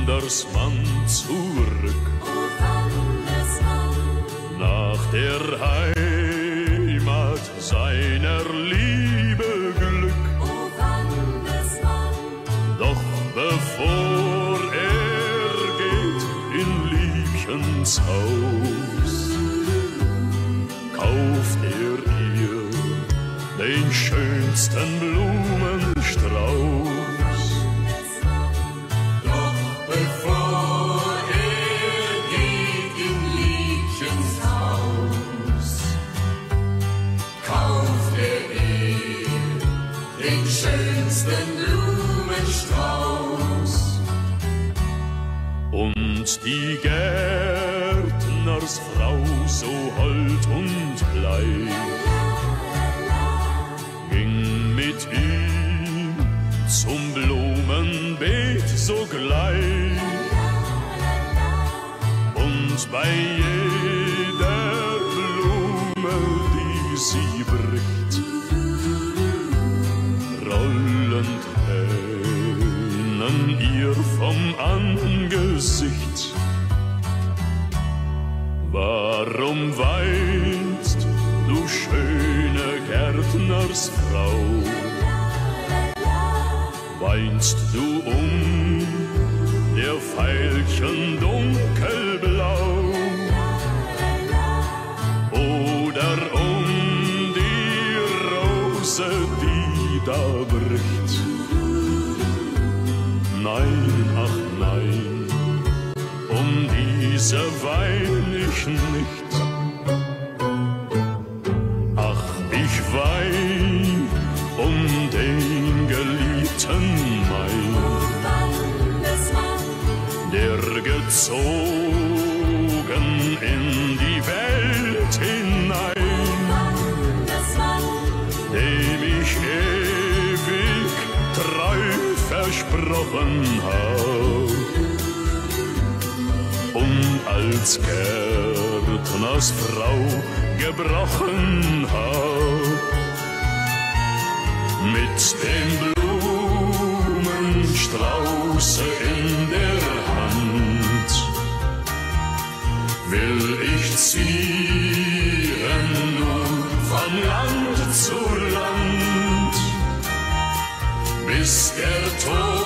Wandersmann zurück, nach der Heimat seiner Liebe Glück. Doch bevor er geht in Liebchens Haus, kauft er ihr den schönsten Blumenstrauß. Doch bevor er geht in Liebchens Haus, kauft er ihr den schönsten Blumenstrauß. Und die Gärtnersfrau, so hold und bleich, ging mit ihm zum Blumenbeet sogleich. Und bei jeder Blume, die sie bricht, rollen Tränen ihr vom Angesicht. Warum weinst du, schöne Gärtnersfrau? Weinst du der Veilchen dunkelblau? Oder die Rose, die da bricht? Nein, ach nein, diese wein ich nicht. Ach, ich wein den Geliebten mein, der gezogen in die Welt hinein, dem ich ewig treu versprochen hab. Und als Gärtnersfrau gebrochen hab, mit dem Blumenstrauße in der Hand, will ich ziehen nun von Land zu Land, bis der Tod